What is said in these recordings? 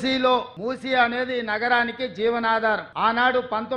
మూసీ అనేది నగరానికి జీవనాధారం. ఆనాడు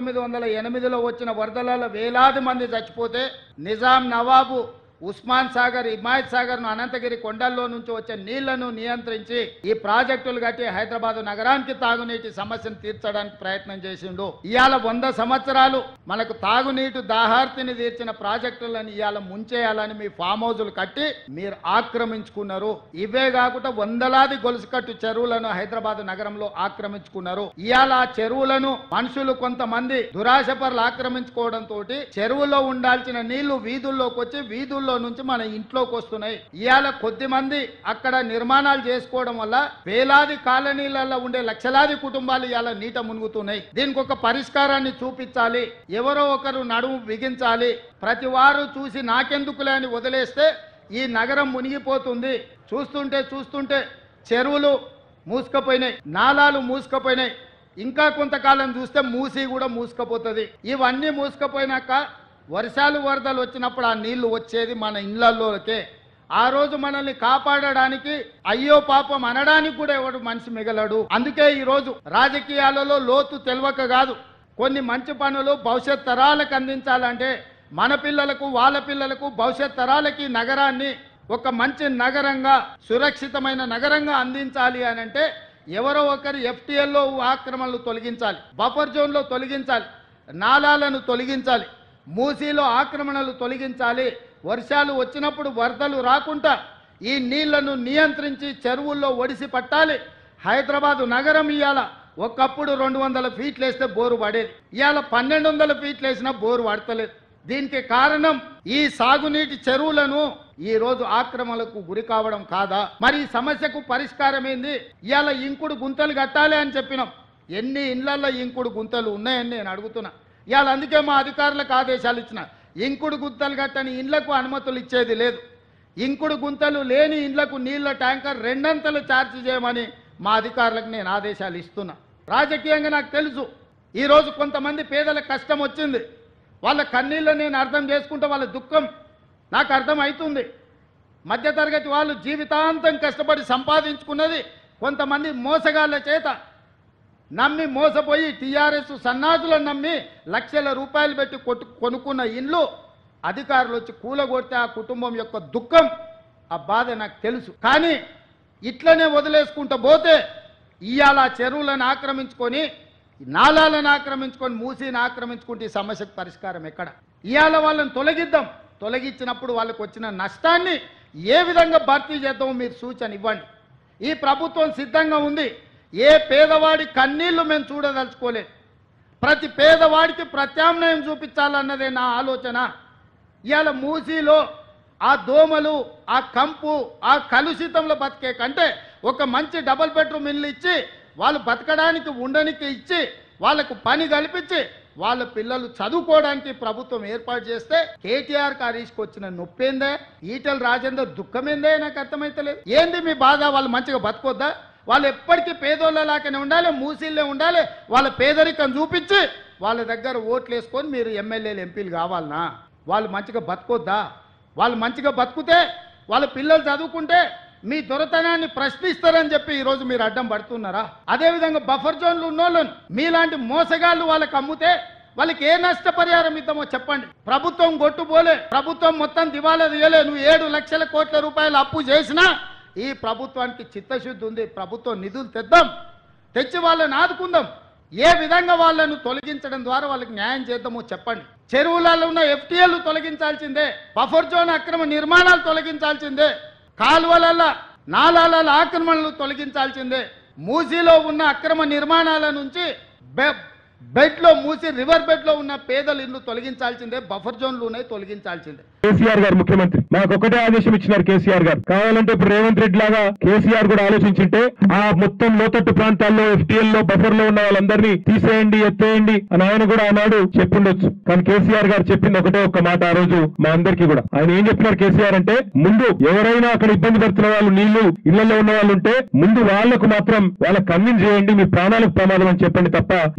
1908లో వచ్చిన వరదలలో వేలాది మంది చచ్చిపోతే నిజాం నవాబు ఉస్మాన్ సాగర్, హిమాయత్ సాగర్ ను అనంతగిరి కొండల్లో నుంచి వచ్చే నీళ్లను నియంత్రించి ఈ ప్రాజెక్టులు కట్టి హైదరాబాద్ నగరానికి తాగునీటి సమస్యను తీర్చడానికి ప్రయత్నం చేసిండు. ఇవాళ 100 సంవత్సరాలు మనకు తాగునీటి దాహార్తిని తీర్చిన ప్రాజెక్టులను ఇవాళ ముంచేయాలని మీ ఫామ్ హౌజులు కట్టి మీరు ఆక్రమించుకున్నారు. ఇవే కాకుండా వందలాది గొలుసుకట్టు చెరువులను హైదరాబాద్ నగరంలో ఆక్రమించుకున్నారు. ఇవాళ ఆ చెరువులను మనుషులు కొంతమంది దురాశపరులు ఆక్రమించుకోవడంతో చెరువులో ఉండాల్సిన నీళ్లు వీధుల్లోకి వచ్చి వీధుల్లో నుంచి మన ఇంట్లోకి వస్తున్నాయి. ఇవాళ కొద్ది మంది అక్కడ నిర్మాణాలు చేసుకోవడం వల్ల వేలాది కాలనీలలో ఉండే లక్షలాది కుటుంబాలు ఇవాళ నీట మునుగుతున్నాయి. దీనికి ఒక పరిష్కారాన్ని చూపించాలి. ఎవరో ఒకరు నడుము బిగించాలి. ప్రతి వారు చూసి నాకెందుకులే అని వదిలేస్తే ఈ నగరం మునిగిపోతుంది. చూస్తుంటే చెరువులు మూసుకుపోయినాయి, నాలాలు మూసుకుపోయినాయి. ఇంకా కొంతకాలం చూస్తే మూసి కూడా మూసుకుపోతుంది. ఇవన్నీ మూసుకుపోయినాక వర్షాలు వరదలు వచ్చినప్పుడు ఆ నీళ్లు వచ్చేది మన ఇళ్లలోకే. ఆ రోజు మనల్ని కాపాడడానికి అయ్యో పాపం అనడానికి కూడా ఎవడు మనిషి మిగలడు. అందుకే ఈ రోజు రాజకీయాలలో లోతు తెలవక కాదు, కొన్ని మంచి పనులు భవిష్యత్ తరాలకు అందించాలంటే మన పిల్లలకు వాళ్ళ పిల్లలకు భవిష్యత్ తరాలకి నగరాన్ని ఒక మంచి నగరంగా సురక్షితమైన నగరంగా అందించాలి అని అంటే ఎవరో ఒకరు FTLలో ఆక్రమణలు తొలగించాలి, బఫర్ జోన్లో తొలగించాలి, నాలాలను తొలగించాలి, మూసీలో ఆక్రమణలు తొలగించాలి. వర్షాలు వచ్చినప్పుడు వరదలు రాకుండా ఈ నీళ్లను నియంత్రించి చెరువుల్లో ఒడిసి పట్టాలి. హైదరాబాదు నగరం ఇవాళ ఒకప్పుడు 200 ఫీట్లు వేస్తే బోరు పడేది, ఇవాళ 1200 ఫీట్లు వేసినా బోరు పడతలేదు. దీనికి కారణం ఈ సాగునీటి చెరువులను ఈ రోజు ఆక్రమణలకు గురి కావడం కాదా? మరి ఈ సమస్యకు పరిష్కారం ఏంది? ఇవాళ ఇంకుడు గుంతలు కట్టాలి అని చెప్పినాం. ఎన్ని ఇళ్లలో ఇంకుడు గుంతలు ఉన్నాయని నేను అడుగుతున్నా. ఇవాళ అందుకే మా అధికారులకు ఆదేశాలు ఇచ్చిన, ఇంకుడు గుంతలు కట్టని ఇండ్లకు అనుమతులు ఇచ్చేది లేదు. ఇంకుడు గుంతలు లేని ఇండ్లకు నీళ్ల ట్యాంకర్ 2 అంతలు ఛార్జ్ చేయమని మా అధికారులకు నేను ఆదేశాలు ఇస్తున్నా. రాజకీయంగా నాకు తెలుసు, ఈరోజు కొంతమంది పేదలకు కష్టం వచ్చింది, వాళ్ళ కన్నీళ్ళని నేను అర్థం చేసుకుంటే వాళ్ళ దుఃఖం నాకు అర్థం అవుతుంది. మధ్యతరగతి వాళ్ళు జీవితాంతం కష్టపడి సంపాదించుకున్నది కొంతమంది మోసగాళ్ళ చేత నమ్మి మోసపోయి TRS సన్నాసులను నమ్మి లక్షల రూపాయలు పెట్టి కొనుక్కున్న ఇండ్లు అధికారులు వచ్చి కూలగొడితే ఆ కుటుంబం యొక్క దుఃఖం, ఆ బాధ నాకు తెలుసు. కానీ ఇట్లనే వదిలేసుకుంటూ పోతే ఇవాళ చెరువులను ఆక్రమించుకొని నాలాలను ఆక్రమించుకొని మూసీని ఆక్రమించుకుంటే ఈ సమస్యకు పరిష్కారం ఎక్కడ? ఇవాళ వాళ్ళని తొలగిద్దాం. తొలగించినప్పుడు వాళ్ళకు వచ్చిన నష్టాన్ని ఏ విధంగా భర్తీ చేద్దామో మీరు సూచన ఇవ్వండి. ఈ ప్రభుత్వం సిద్ధంగా ఉంది. ఏ పేదవాడి కన్నీళ్లు మేము చూడదలుచుకోలేదు. ప్రతి పేదవాడికి ప్రత్యామ్నాయం చూపించాలన్నదే నా ఆలోచన. ఇవాళ మూసీలో ఆ దోమలు, ఆ కంపు, ఆ కలుషితంలో బతికే కంటే ఒక మంచి డబుల్ బెడ్రూమ్ ఇల్లు ఇచ్చి వాళ్ళు బతకడానికి ఉండడానికి ఇచ్చి వాళ్ళకు పని కల్పించి వాళ్ళ పిల్లలు చదువుకోవడానికి ప్రభుత్వం ఏర్పాటు చేస్తే కేటీఆర్ హరీష్కి వచ్చిన నొప్పేందే, ఈటెల రాజేందర్ దుఃఖమేందే నాకు అర్థమైతలేదు. ఏంది మీ బాధ? వాళ్ళు మంచిగా బతకొద్దా? వాళ్ళు ఎప్పటికీ పేదోళ్ళలాగానే ఉండాలి, మూసీల్లే ఉండాలి. వాళ్ళ పేదరికం చూపించి వాళ్ళ దగ్గర ఓట్లు వేసుకొని మీరు ఎమ్మెల్యేలు ఎంపీలు కావాలనా? వాళ్ళు మంచిగా బతకొద్దా? వాళ్ళు మంచిగా బతుకుతే వాళ్ళ పిల్లలు చదువుకుంటే మీ దొరతనాన్ని ప్రశ్నిస్తారని చెప్పి ఈరోజు మీరు అడ్డం పడుతున్నారా? అదేవిధంగా బఫర్ జోన్లు ఉన్నోళ్ళను మీలాంటి మోసగాళ్ళు వాళ్ళకి అమ్ముతే వాళ్ళకి ఏ నష్టపరిహారం ఇద్దామో చెప్పండి. ప్రభుత్వం గొట్టుపోలే, ప్రభుత్వం మొత్తం దివాలా తీయలే. నువ్వు 7 లక్షల కోట్ల రూపాయలు అప్పు చేసినా ఈ ప్రభుత్వానికి చిత్తశుద్ధి ఉంది. ప్రభుత్వం నిధులు తెచ్చి వాళ్ళని ఆదుకుందాం. ఏ విధంగా వాళ్ళను తొలగించడం ద్వారా వాళ్ళకి న్యాయం చేద్దామో చెప్పండి. చెరువులలో ఉన్న FTL తొలగించాల్సిందే, బఫర్ జోన్ అక్రమ నిర్మాణాలు తొలగించాల్సిందే, కాలువలలో నాలాల ఆక్రమణలు తొలగించాల్సిందే, మూసీలో ఉన్న అక్రమ నిర్మాణాల నుంచి బెడ్లో మూసి రివర్ బెడ్ లో ఉన్న పేదల ఇల్లు తొలగించాల్సిందే, బఫర్ జోన్లు ఉన్నాయి తొలగించాల్సిందే. కేసీఆర్ గారు ముఖ్యమంత్రి మాకు ఒకటే ఆదేశం ఇచ్చినారు. కేసీఆర్ గారు కావాలంటే ఇప్పుడు రేవంత్ రెడ్డి లాగా కేసీఆర్ కూడా ఆలోచించుంటే ఆ మొత్తం లోతట్టు ప్రాంతాల్లో FTL లో బఫర్ లో ఉన్న వాళ్ళందరినీ తీసేయండి, ఎత్తేయండి అని ఆయన కూడా ఆనాడు చెప్పుండొచ్చు. కానీ కేసీఆర్ గారు చెప్పింది ఒకటే ఒక్క మాట ఆ రోజు మా అందరికీ కూడా. ఆయన ఏం చెప్పినారు కేసీఆర్ అంటే, ముందు ఎవరైనా అక్కడ ఇబ్బంది పడుతున్న వాళ్ళు, నీళ్లు ఇళ్లలో ఉన్న వాళ్ళు ఉంటే ముందు వాళ్లకు మాత్రం వాళ్ళకి కన్విన్స్ చేయండి, మీ ప్రాణాలకు ప్రమాదం అని చెప్పండి తప్ప ఎవరిని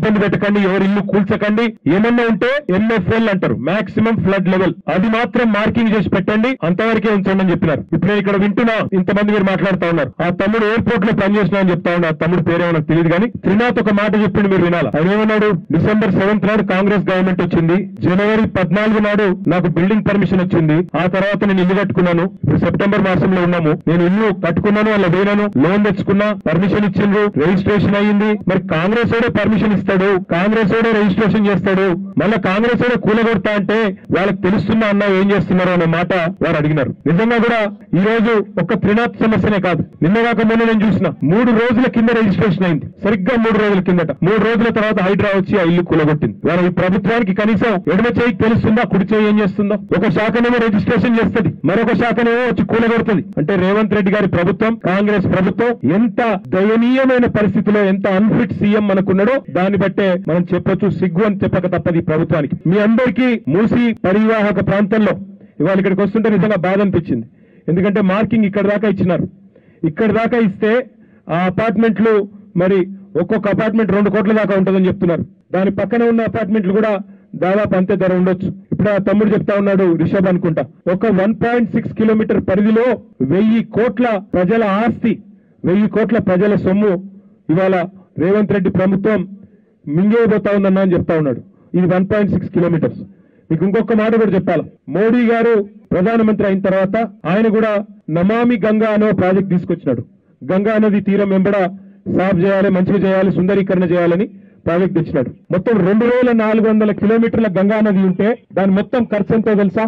ఇబ్బంది పెట్టకండి, ఎవరి ఇల్లు కూల్చకండి, ఏమన్నా ఉంటే MFL అంటారు, మాక్సిమం ఫ్లడ్ లెవెల్, అది మాత్రం మార్కింగ్ చేసి పెట్టండి, అంతవరకే ఉంచండి అని చెప్పినారు. ఇప్పుడు నేను ఇక్కడ వింటున్నా, ఇంతమంది మీరు మాట్లాడుతూ ఉన్నారు. ఆ తమ్ముడు ఎయిర్పోర్ట్ లో పనిచేసినా అని చెప్తా ఉన్నా. ఆ తమ్ముడు పేరేమో నాకు తెలియదు కానీ త్రినాథ్ ఒక మాట చెప్పిండు, మీరు వినాలి. ఆయన ఏమన్నాడు, December 7th నాడు కాంగ్రెస్ గవర్నమెంట్ వచ్చింది, January 14 నాడు నాకు బిల్డింగ్ పర్మిషన్ వచ్చింది, ఆ తర్వాత నేను ఇల్లు కట్టుకున్నాను. ఇప్పుడు సెప్టెంబర్ మాసంలో ఉన్నాము, నేను ఇల్లు కట్టుకున్నాను, అలా పోయినాను, లోన్ తెచ్చుకున్నా, పర్మిషన్ ఇచ్చిండ్రు, రిజిస్ట్రేషన్ అయ్యింది. మరి కాంగ్రెస్ ఓడే పర్మిషన్ ఇస్తాడు, కాంగ్రెస్ ఓడే రిజిస్ట్రేషన్ చేస్తాడు, మళ్ళీ కాంగ్రెస్ ఓడే కూలగొడతా అంటే వాళ్ళకి తెలుస్తుందా అన్న ఏం చేస్తున్నారు అనే మాట వారు అడిగినారు. నిజంగా కూడా ఈ రోజు ఒక్క త్రినాథ్ సమస్యనే కాదు, నిన్నగాక మొన్న నేను చూసిన 3 రోజుల కింద రిజిస్ట్రేషన్ అయింది, సరిగ్గా 3 రోజుల కిందట. 3 రోజుల తర్వాత హైడ్రా వచ్చి ఆ ఇల్లు కూలగొట్టింది. వారు ఈ ప్రభుత్వానికి కనీసం ఎడమ చేయికి తెలుస్తుందా, కుడి చేయి ఏం చేస్తుందో? ఒక శాఖనేమో రిజిస్ట్రేషన్ చేస్తుంది, మరొక శాఖనేమో వచ్చి కూలగొడుతుంది. అంటే రేవంత్ రెడ్డి గారి ప్రభుత్వం, కాంగ్రెస్ ప్రభుత్వం ఎంత దయనీయమైన పరిస్థితిలో, ఎంత అన్ఫిట్ సీఎం మనకున్నాడో దాన్ని బట్టే మనం చెప్పొచ్చు, సిగ్గు అని చెప్పక తప్పది ఈ ప్రభుత్వానికి. మీ అందరికీ మూసి పరివాహక ప్రాంతంలో ఇవాళ ఇక్కడికి వస్తుంటే నిజంగా బాధ అనిపించింది. ఎందుకంటే మార్కింగ్ ఇక్కడ దాకా ఇచ్చినారు, ఇక్కడ దాకా ఇస్తే ఆ అపార్ట్మెంట్లు మరి ఒక్కొక్క అపార్ట్మెంట్ 2 కోట్ల దాకా ఉంటుందని చెప్తున్నారు. దాని పక్కన ఉన్న అపార్ట్మెంట్లు కూడా దాదాపు అంతే ధర ఉండొచ్చు. ఇప్పుడు ఆ తమ్ముడు చెప్తా ఉన్నాడు, రిషబ్ అనుకుంటా, ఒక 1.6 కిలోమీటర్ పరిధిలో 1000 కోట్ల ప్రజల ఆస్తి, 1000 కోట్ల ప్రజల సొమ్ము ఇవాళ రేవంత్ రెడ్డి ప్రభుత్వం మింగేయబోతా ఉందన్నా అని చెప్తా ఉన్నాడు. ఇది 1.6 కిలోమీటర్స్. మీకు ఇంకొక మాట కూడా చెప్పాలి, మోడీ గారు ప్రధానమంత్రి అయిన తర్వాత ఆయన కూడా నమామి గంగా అనే ప్రాజెక్ట్ తీసుకొచ్చినాడు. గంగా నది తీరం వెంబడ సాఫ్ చేయాలి, మంచిగా చేయాలి, సుందరీకరణ చేయాలని ప్రాజెక్ట్ తెచ్చినాడు. మొత్తం 2400 కిలోమీటర్ల గంగా నది ఉంటే దాని మొత్తం ఖర్చు ఎంతో తెలుసా?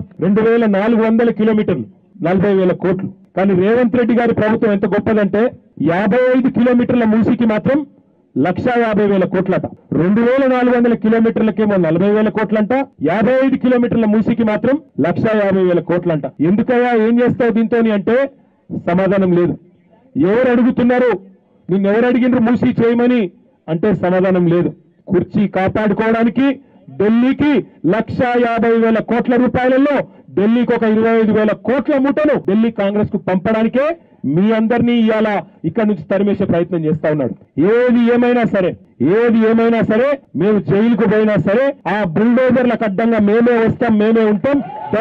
2400 కిలోమీటర్లు, 40,000 కోట్లు. కానీ రేవంత్ రెడ్డి గారి ప్రభుత్వం ఎంత గొప్పదంటే 55 కిలోమీటర్ల మూసికి మాత్రం 1,50,000 కోట్లట. 2400 కిలోమీటర్లకేమో 40,000 కోట్లంట, 55 కిలోమీటర్ల మూసికి మాత్రం 1,50,000 కోట్లంట. ఎందుకయ్యా, ఏం చేస్తావు దీంతో అంటే సమాధానం లేదు. ఎవరు అడుగుతున్నారు, నిన్నెవరు అడిగినారు మూసి చేయమని అంటే సమాధానం లేదు. కుర్చీ కాపాడుకోవడానికి ఢిల్లీకి 1,50,000 కోట్ల రూపాయలలో ఢిల్లీకి ఒక 25,000 కోట్ల మూటను ఢిల్లీ కాంగ్రెస్ కు పంపడానికే మీ అందరినీ ఇవాళ ఇక్కడ నుంచి తరిమేసే ప్రయత్నం చేస్తా ఉన్నాడు. ఏది ఏమైనా సరే మేము జైలుకు పోయినా సరే ఆ బుల్డోజర్లకు అడ్డంగా మేమే వస్తాం, మేమే ఉంటాం.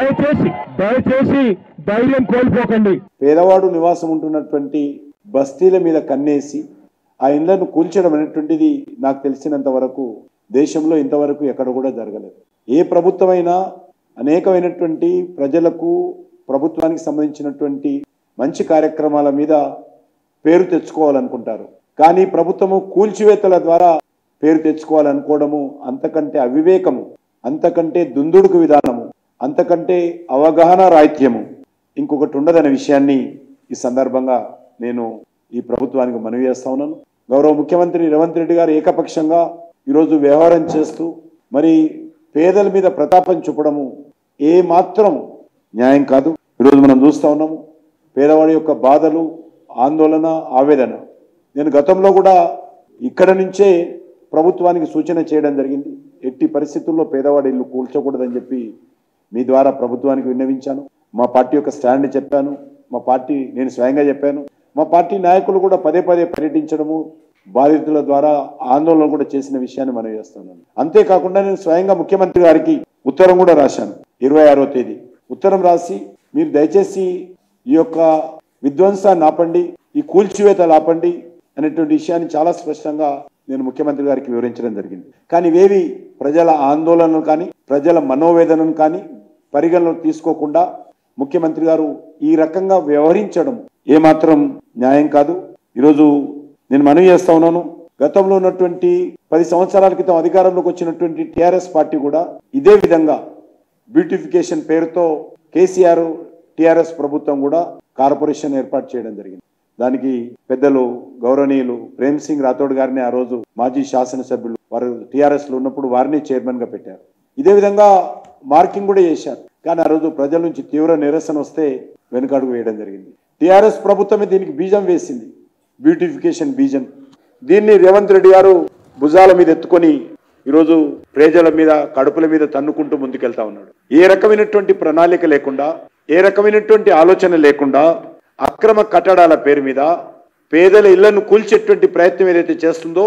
దయచేసి ధైర్యం కోల్పోకండి. పేదవాడు నివాసం ఉంటున్నటువంటి బస్తీల మీద కన్నేసి ఆ ఇళ్లను కూల్చడం అనేటువంటిది నాకు తెలిసినంత వరకు దేశంలో ఇంతవరకు ఎక్కడ కూడా జరగలేదు. ఏ ప్రభుత్వమైనా అనేకమైనటువంటి ప్రజలకు, ప్రభుత్వానికి సంబంధించినటువంటి మంచి కార్యక్రమాల మీద పేరు తెచ్చుకోవాలనుకుంటారు. కానీ ప్రభుత్వము కూల్చివేతల ద్వారా పేరు తెచ్చుకోవాలనుకోవడము అంతకంటే అవివేకము, అంతకంటే దుందుడుకు విధానము, అంతకంటే అవగాహన రాహిత్యము ఇంకొకటి ఉండదనే విషయాన్ని ఈ సందర్భంగా నేను ఈ ప్రభుత్వానికి మనవి చేస్తా ఉన్నాను. గౌరవ ముఖ్యమంత్రి రేవంత్ రెడ్డి గారు ఏకపక్షంగా ఈరోజు వ్యవహారం చేస్తూ మరి పేదల మీద ప్రతాపం చూపడము ఏ మాత్రం న్యాయం కాదు. ఈరోజు మనం చూస్తూ ఉన్నాము పేదవాడి యొక్క బాధలు, ఆందోళన, ఆవేదన. నేను గతంలో కూడా ఇక్కడ నుంచే ప్రభుత్వానికి సూచన చేయడం జరిగింది. ఎట్టి పరిస్థితుల్లో పేదవాడి ఇల్లు కూల్చకూడదని చెప్పి మీ ద్వారా ప్రభుత్వానికి విన్నవించాను. మా పార్టీ యొక్క స్టాండ్ చెప్పాను, నేను స్వయంగా చెప్పాను. మా పార్టీ నాయకులు కూడా పదే పర్యటించడము, బాధితుల ద్వారా ఆందోళన కూడా చేసిన విషయాన్ని మనం చేస్తున్నాను. అంతేకాకుండా నేను స్వయంగా ముఖ్యమంత్రి గారికి ఉత్తరం కూడా రాశాను. 26వ తేదీ ఉత్తరం రాసి మీరు దయచేసి ఈ యొక్క విధ్వంసాన్ని ఆపండి, ఈ కూల్చివేతలు ఆపండి అనేటువంటి విషయాన్ని చాలా స్పష్టంగా నేను ముఖ్యమంత్రి గారికి వివరించడం జరిగింది. కానీ ఇవేవి ప్రజల ఆందోళనలు కానీ ప్రజల మనోవేదనను కానీ పరిగణలోకి తీసుకోకుండా ముఖ్యమంత్రి గారు ఈ రకంగా వ్యవహరించడం ఏమాత్రం న్యాయం కాదు. ఈరోజు నేను మనవి చేస్తా ఉన్నాను, గతంలో ఉన్నటువంటి 10 సంవత్సరాల క్రితం అధికారంలోకి వచ్చినటువంటి టీఆర్ఎస్ పార్టీ కూడా ఇదే విధంగా బ్యూటిఫికేషన్ పేరుతో కేసీఆర్ టీఆర్ఎస్ ప్రభుత్వం కూడా కార్పొరేషన్ ఏర్పాటు చేయడం జరిగింది. దానికి పెద్దలు గౌరవనీయులు ప్రేమ్ సింగ్ రాథోడ్ గారిని ఆ రోజు మాజీ శాసనసభ్యులు వారు టీఆర్ఎస్ లో ఉన్నప్పుడు వారిని చైర్మన్ గా పెట్టారు. ఇదే విధంగా మార్కింగ్ కూడా చేశారు. కానీ ఆ రోజు ప్రజల నుంచి తీవ్ర నిరసన వస్తే వెనుకడుగు వేయడం జరిగింది. టీఆర్ఎస్ ప్రభుత్వమే దీనికి బీజం వేసింది, బ్యూటిఫికేషన్ బీజం. దీన్ని రేవంత్ రెడ్డి గారు భుజాల మీద ఎత్తుకొని ఈరోజు ప్రజల మీద, కడుపుల మీద తన్నుకుంటూ ముందుకెళ్తా ఉన్నాడు. ఏ రకమైనటువంటి ప్రణాళిక లేకుండా, ఏ రకమైనటువంటి ఆలోచన లేకుండా అక్రమ కట్టడాల పేరు మీద పేదల ఇళ్లను కూల్చేటువంటి ప్రయత్నం ఏదైతే చేస్తుందో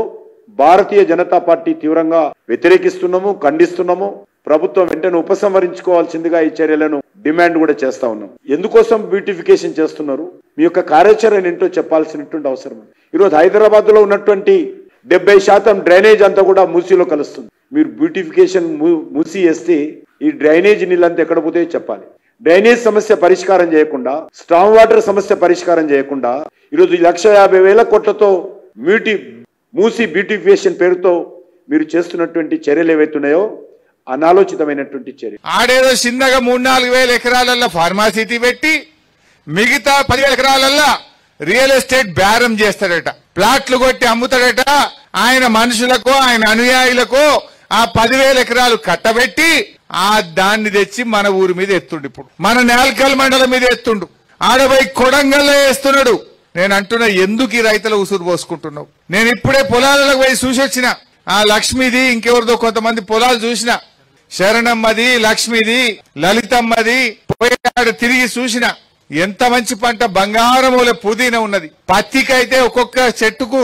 భారతీయ జనతా పార్టీ తీవ్రంగా వ్యతిరేకిస్తున్నాము, ఖండిస్తున్నాము. ప్రభుత్వం వెంటనే ఉపసంహరించుకోవాల్సిందిగా ఈ చర్యలను డిమాండ్ కూడా చేస్తా ఉన్నాం. ఎందుకోసం బ్యూటిఫికేషన్ చేస్తున్నారు, మీ యొక్క కార్యాచరణ ఏంటో చెప్పాల్సినటువంటి అవసరం. ఈరోజు హైదరాబాద్ లో ఉన్నటువంటి 70% డ్రైనేజ్ అంతా కూడా మూసీలో కలుస్తుంది. మీరు బ్యూటిఫికేషన్ మూసీ వేస్తే ఈ డ్రైనేజ్ నీళ్ళంతా ఎక్కడ పోతే చెప్పాలి. డ్రైనేజ్ సమస్య పరిష్కారం చేయకుండా, స్ట్రాంగ్ వాటర్ సమస్య పరిష్కారం చేయకుండా ఈరోజు 1,50,000 కోట్లతో మూసీ బ్యూటిఫికేషన్ పేరుతో మీరు చేస్తున్నటువంటి చర్యలు ఏవైతున్నాయో అనాలోచితమైనటువంటి చర్య. ఆడేదో చిన్నగా 3-4 ఎకరాలల్లో ఫార్మాసిటీ పెట్టి మిగతా 10 ఎకరాలల్లో రియల్ ఎస్టేట్ బేరం చేస్తాడట, ప్లాట్లు కొట్టి అమ్ముతాడట. ఆయన మనుషులకు, ఆయన అనుయాయులకు ఆ 10,000 ఎకరాలు కట్టబెట్టి ఆ దాన్ని తెచ్చి మన ఊరి మీద ఎత్తుండు. ఇప్పుడు మన నేల్కల్ మండలం మీద ఎత్తుండు, ఆడపోయి కొడంగల్లో వేస్తున్నాడు. నేను అంటున్నా, ఎందుకు ఈ రైతుల ఉసురు పోసుకుంటున్నావు? నేను ఇప్పుడే పొలాలకు పోయి చూసి వచ్చిన. ఆ లక్ష్మిది ఇంకెవరిదో కొంతమంది పొలాలు చూసిన, శరణమ్మది, లక్ష్మిది, లలితమ్మది, పోయాడు తిరిగి చూసిన. ఎంత మంచి పంట, బంగారమూల పుదీనా ఉన్నది. పత్తికైతే ఒక్కొక్క చెట్టుకు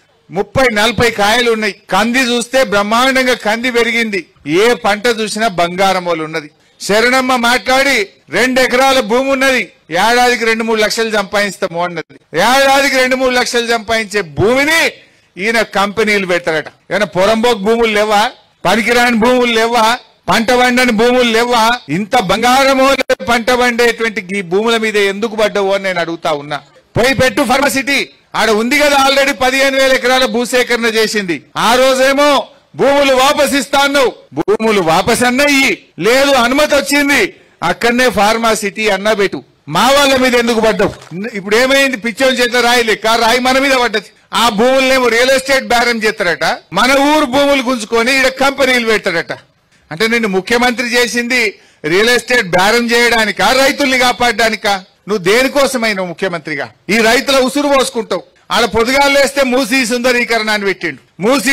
30-40 కాయలు ఉన్నాయి. కంది చూస్తే బ్రహ్మాండంగా కంది పెరిగింది. ఏ పంట చూసినా బంగారమూలు ఉన్నది. శరణమ్మ మాట్లాడి 2 ఎకరాల భూమి ఉన్నది, ఏడాదికి 2-3 లక్షలు సంపాదిస్తాము అన్నది. ఏడాదికి 2-3 లక్షలు సంపాదించే భూమిని ఈయన కంపెనీలు పెడతారట. ఏమైనా పొరంబోక్ భూములు లేవా? పనికిరాని భూములు లేవా? పంట పండని భూములు లేవా? ఇంత బంగారమూల పంట పండేటువంటి ఈ భూముల మీద ఎందుకు పడ్డావు అని నేను అడుగుతా ఉన్నా. పోయి పెట్టు ఫార్మసిటీ, ఆడ ఉంది కదా ఆల్రెడీ 15,000 ఎకరాల భూసేకరణ చేసింది. ఆ రోజేమో భూములు వాపసిస్తాను, భూములు వాపస్ అన్నయ్యి లేదు, అనుమతి వచ్చింది, అక్కడనే ఫార్మాసిటీ అన్న పెట్టు. మా వాళ్ళ మీద ఎందుకు పడ్డావు? ఇప్పుడు ఏమైంది? పిచ్చం చేత రాయి లెక్క రాయి మన మీద పడ్డది. ఆ భూములనేమో రియల్ ఎస్టేట్ బేరం చేస్తారట, మన ఊరు భూములు గుంజుకొని ఇక్కడ కంపెనీలు పెడతారట. అంటే నిన్ను ముఖ్యమంత్రి చేసింది రియల్ ఎస్టేట్ బేరం చేయడానికా, రైతుల్ని కాపాడడానికా? నువ్వు దేనికోసమైన ముఖ్యమంత్రిగా ఈ రైతుల ఉసురు పోసుకుంటావు? ఆడ పొదుగాలు వేస్తే మూసీ సుందరీకరణ అని పెట్టిండు. మూసీ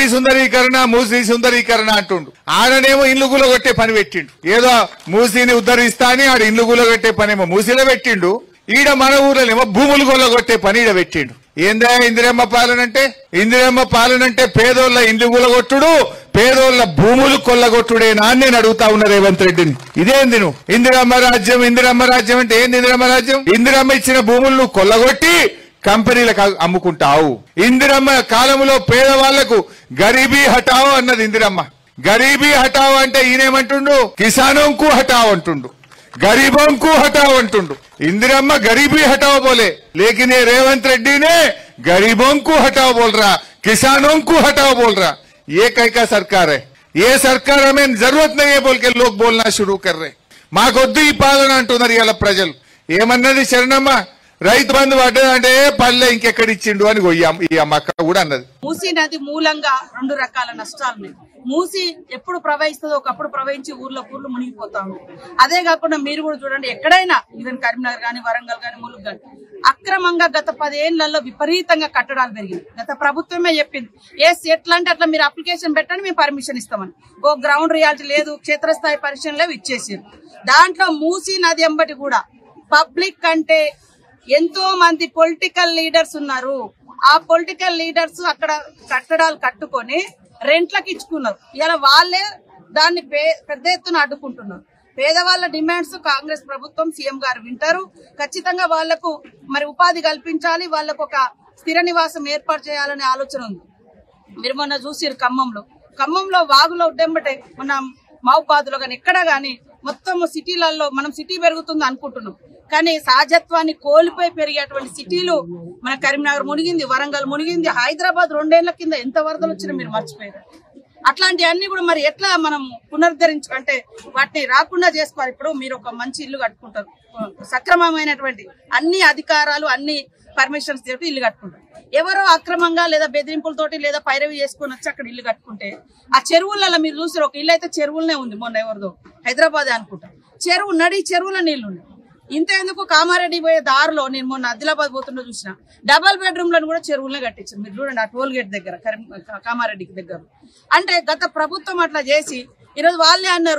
సుందరీకరణ అంటుండు. ఆడనేమో ఇల్లు గులగొట్టే పని పెట్టిండు. ఏదో మూసీని ఉద్ధరిస్తా అని ఆడ ఇల్లు గులగొట్టే పనేమో మూసీలో పెట్టిండు. ఈడ మన ఊర్లోనేమో భూములు కొల్లగొట్టే పని ఈడ పెట్టిండు. ఏందా ఇందిరమ్మ పాలనంటే? ఇందిరమ్మ పాలనంటే పేదోళ్ల ఇండ్లు గులగొట్టుడు, పేదోళ్ల భూములు కొల్లగొట్టుడేనా అని నేను అడుగుతా ఉన్నా రేవంత్ రెడ్డిని. ఇదేంది నువ్వు ఇందిరమ్మ రాజ్యం అంటే ఏంది? ఇందిరమ్మ రాజ్యం, ఇందిరమ్మ ఇచ్చిన భూములు నువ్వు కొల్లగొట్టి కంపెనీలకు అమ్ముకుంటావు. ఇందిరమ్మ కాలంలో పేదవాళ్లకు గరీబీ హటావో అన్నది ఇందిరమ్మ. గరీబీ హటావో అంటే ఈయనేమంటుండు? కిసానోంకు హటావో అంటుండు, गरीबों को हटाओ अंटुंडु इंदिरम्मा गरीबी हटाओ बोले, लेकिन ये रेवंत रेड्डी ने गरीबों को हटाओ बोल रहा, किसानों को हटाओ बोल रहा। ये कैसा सरकार है? ये सरकार हमें जरूरत नहीं है बोल के लोग बोलना शुरू कर रहे। మాకొద్దు ఈ పాలన అంటున్నారు ఇయాల ప్రజలు. ఏమన్నది శరణమ్మ, రైతు బంధు పడ్డదంటే పల్లె ఇంకెక్కడ ఇచ్చిండు అని ఈ అమ్మక్క కూడా అన్నది. మూసీ నది మూలంగా 2 రకాల నష్టాలు. మూసీ ఎప్పుడు ప్రవహిస్తుందో ఒకప్పుడు ప్రవహించి ఊర్లో మునిగిపోతా ఉంది. అదే కాకుండా మీరు కూడా చూడండి, ఎక్కడైనా ఈవెన్ కరీంనగర్ గానీ, వరంగల్ గానీ, ములుగు గానీ అక్రమంగా గత 10 ఏళ్లలో విపరీతంగా కట్టడాలు పెరిగింది. గత ప్రభుత్వమే చెప్పింది, ఎట్లా అంటే అట్లా మీరు అప్లికేషన్ పెట్టండి, మేము పర్మిషన్ ఇస్తామని. ఓ గ్రౌండ్ రియాలిటీ లేదు, క్షేత్రస్థాయి పరిశీలన లేవు, ఇచ్చేసారు. దాంట్లో మూసీ నది ఎంబటి కూడా పబ్లిక్ అంటే ఎంతో మంది పొలిటికల్ లీడర్స్ ఉన్నారు. ఆ పొలిటికల్ లీడర్స్ అక్కడ కట్టడాలు కట్టుకొని రెంట్లకు ఇచ్చుకున్నారు. ఇలా వాళ్ళే దాన్ని పెద్ద ఎత్తున అడ్డుకుంటున్నారు. పేదవాళ్ల డిమాండ్స్ కాంగ్రెస్ ప్రభుత్వం, సీఎం గారు వింటారు. ఖచ్చితంగా వాళ్లకు మరి ఉపాధి కల్పించాలి, వాళ్లకు ఒక స్థిర నివాసం ఏర్పాటు చేయాలనే ఆలోచన ఉంది. మీరు మొన్న చూసిరు ఖమ్మంలో వాగులో ఉడ్డెంబటే, మన మహబూబాద్లో కానీ ఎక్కడ గానీ మొత్తం సిటీలలో మనం సిటీ పెరుగుతుంది అనుకుంటున్నాం, కానీ సహజత్వాన్ని కోల్పోయి పెరిగేటువంటి సిటీలు మన కరీంనగర్ మునిగింది, వరంగల్ మునిగింది, హైదరాబాద్ 2 ఏళ్ల కింద ఎంత వరదలు వచ్చినా మీరు మర్చిపోయారు. అట్లాంటివన్నీ కూడా మరి ఎట్లా మనం పునరుద్ధరించుకుంటే వాటిని రాకుండా చేసుకోవాలి. ఇప్పుడు మీరు ఒక మంచి ఇల్లు కట్టుకుంటారు, సక్రమమైనటువంటి అన్ని అధికారాలు అన్ని పర్మిషన్స్ తోటి ఇల్లు కట్టుకుంటారు. ఎవరో అక్రమంగా లేదా బెదిరింపులతోటి లేదా పైరవి చేసుకుని వచ్చి అక్కడ ఇల్లు కట్టుకుంటే ఆ చెరువులలో మీరు చూసారు, ఒక ఇల్లు అయితే చెరువులనే ఉంది, మొన్న ఎవరిదో హైదరాబాద్ అనుకుంటా, చెరువు నడి చెరువుల నీళ్లు ఉన్నాయి. ఇంత ఎందుకు కామారెడ్డి పోయే దారిలో నేను మొన్న ఆదిలాబాద్ పోతుండో చూసిన, డబల్ బెడ్రూమ్లను కూడా చెరువులనే కట్టించారు. మీరు చూడండి ఆ టోల్ గేట్ దగ్గర కామారెడ్డికి దగ్గర. అంటే గత ప్రభుత్వం అట్లా చేసి ఈరోజు వాళ్ళే అన్నారు,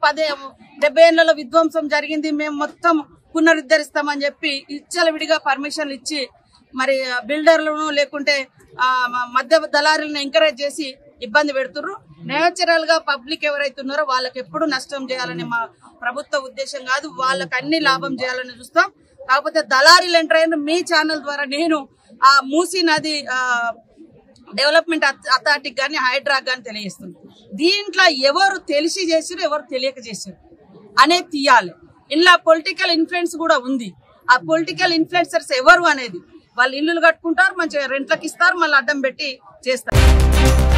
70 ఏళ్లలో విధ్వంసం జరిగింది, మేము మొత్తం పునరుద్ధరిస్తామని చెప్పి విడిగా పర్మిషన్లు ఇచ్చి మరి బిల్డర్లను లేకుంటే మధ్య దళారులను ఎంకరేజ్ చేసి ఇబ్బంది పెడుతున్నారు. నేచురల్ గా పబ్లిక్ ఎవరైతే ఉన్నారో వాళ్ళకి ఎప్పుడు నష్టం చేయాలని మా ప్రభుత్వ ఉద్దేశం కాదు, వాళ్ళకి అన్ని లాభం చేయాలని చూస్తాం. కాకపోతే దళారీలు ఎంటర్ అయిన మీ ఛానల్ ద్వారా నేను ఆ మూసీ నది డెవలప్మెంట్ అథారిటీకి కానీ హైడ్రాక్ కానీ తెలియజేస్తుంది. దీంట్లో ఎవరు తెలిసి చేసారు ఎవరు తెలియక చేశారు అనేది తీయాలి. ఇలా పొలిటికల్ ఇన్ఫ్లుయెన్స్ కూడా ఉంది. ఆ పొలిటికల్ ఇన్ఫ్లుయెన్సర్స్ ఎవరు అనేది వాళ్ళు ఇల్లులు కట్టుకుంటారు, మంచిగా రెంట్లకు ఇస్తారు, మళ్ళీ అడ్డం పెట్టి చేస్తారు.